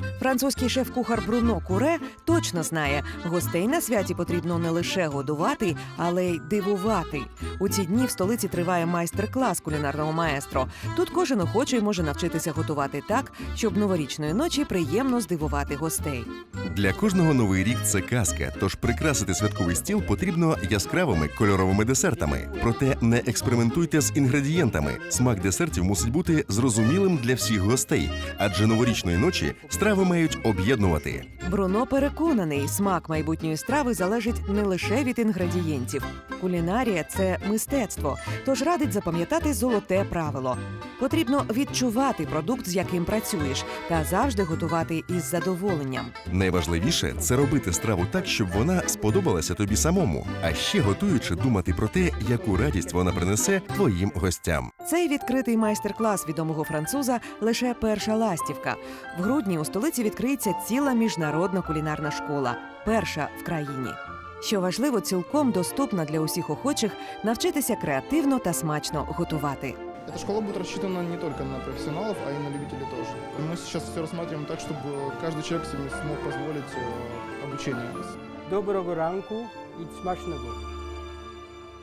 Французький шеф-кухар Бруно Куре точно знає, гостей на святі потрібно не лише годувати, але й дивувати. У ці дні в столиці триває майстер-клас кулінарного маестро. Тут кожен охочий може навчитися готувати так, щоб новорічної ночі приємно здивувати гостей. Для кожного Новий рік – це казка, тож прикрасити святковий стіл потрібно яскравими кольоровими десертами. Проте не експериментуйте з інгредієнтами. Смак десертів мусить бути зрозумілим для всіх гостей, адже новорічної ночі страви мають об'єднувати. Бруно переконаний, смак майбутньої страви залежить не лише від інгредієнтів. Кулінарія – це мистецтво, тож радить запам'ятати золоте правило. Потрібно відчувати продукт, з яким працюєш, та завжди готувати із задоволенням. Найважливіше – це робити страву так, щоб вона сподобалася тобі самому. А ще готуючи, думати про те, яку радість вона принесе твоїм гостям. Цей відкритий майстер-клас відомого француза – лише перша ластівка. В грудні у столиці відкриється ціла міжнародна кулінарна школа – перша в країні. Що важливо, цілком доступна для усіх охочих навчитися креативно та смачно готувати. Эта школа будет рассчитана не только на профессионалов, а и на любителей тоже. Мы сейчас все рассматриваем так, чтобы каждый человек себе смог позволить обучение. Доброго ранку і смачного.